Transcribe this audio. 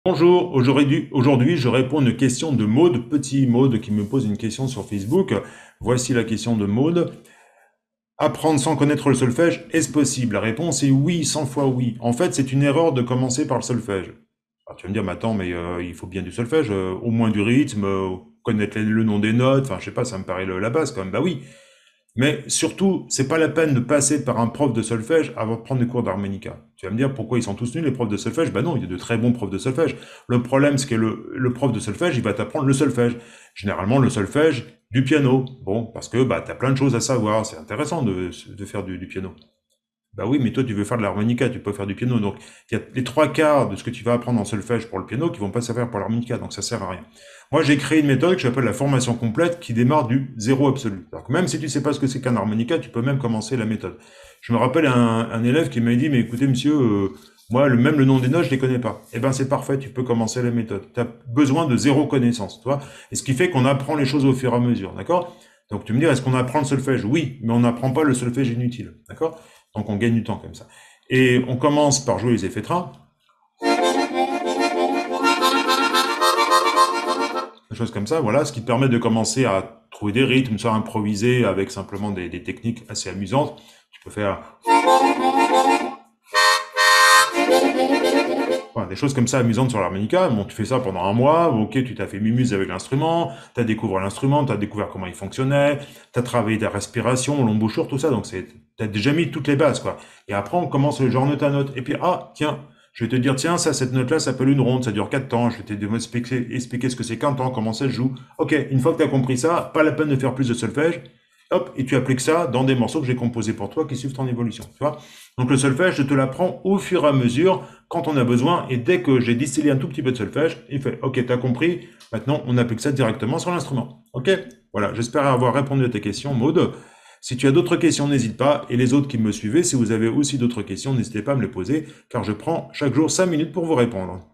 Bonjour, aujourd'hui je réponds à une question de Maude, petit Maude qui me pose une question sur Facebook. Voici la question de Maude. Apprendre sans connaître le solfège, est-ce possible? La réponse est oui, 100 fois oui. En fait, c'est une erreur de commencer par le solfège. Alors, tu vas me dire, mais attends, mais il faut bien du solfège, au moins du rythme, connaître le nom des notes, enfin je sais pas, ça me paraît la base quand même. Bah oui, mais surtout, c'est pas la peine de passer par un prof de solfège avant de prendre des cours d'harmonica. Tu vas me dire pourquoi ils sont tous nuls les profs de solfège? Ben non, il y a de très bons profs de solfège. Le problème, c'est que le prof de solfège, il va t'apprendre le solfège. Généralement, le solfège du piano. Bon, parce que bah t'as plein de choses à savoir. C'est intéressant de faire du piano. Bah oui, mais toi, tu veux faire de l'harmonica, tu peux faire du piano. Donc, il y a les trois quarts de ce que tu vas apprendre en solfège pour le piano qui vont pas servir pour l'harmonica, donc ça sert à rien. Moi, j'ai créé une méthode que j'appelle la formation complète qui démarre du zéro absolu. Donc, même si tu sais pas ce que c'est qu'un harmonica, tu peux même commencer la méthode. Je me rappelle un élève qui m'a dit, mais écoutez, monsieur, moi, même le nom des notes, je les connais pas. Eh ben, c'est parfait, tu peux commencer la méthode. Tu as besoin de zéro connaissance, tu vois. Et ce qui fait qu'on apprend les choses au fur et à mesure, d'accord? Donc, tu me dis, est-ce qu'on apprend le solfège? Oui, mais on n'apprend pas le solfège inutile, d'accord? Donc on gagne du temps comme ça. Et on commence par jouer les effets train, des choses comme ça, voilà, ce qui te permet de commencer à trouver des rythmes, soit improviser avec simplement des techniques assez amusantes. Tu peux faire voilà, des choses comme ça amusantes sur l'harmonica. Bon, tu fais ça pendant un mois, ok, tu t'as fait mimuse avec l'instrument, tu as découvert l'instrument, tu as découvert comment il fonctionnait, tu as travaillé ta respiration, l'embouchure, tout ça, donc tu as déjà mis toutes les bases, quoi. Et après, on commence le genre note à note. Et puis, ah, tiens, je vais te dire, tiens, ça, cette note-là s'appelle une ronde, ça dure 4 temps, je vais expliquer ce que c'est qu'un temps, comment ça se joue. Ok, une fois que tu as compris ça, pas la peine de faire plus de solfège, hop, et tu appliques ça dans des morceaux que j'ai composés pour toi qui suivent ton évolution, tu vois. Donc le solfège, je te l'apprends au fur et à mesure, quand on a besoin, et dès que j'ai distillé un tout petit peu de solfège, il fait, ok, t'as compris, maintenant on applique ça directement sur l'instrument. Ok? Voilà, j'espère avoir répondu à tes questions, Maud. Si tu as d'autres questions, n'hésite pas, et les autres qui me suivez, si vous avez aussi d'autres questions, n'hésitez pas à me les poser, car je prends chaque jour 5 minutes pour vous répondre.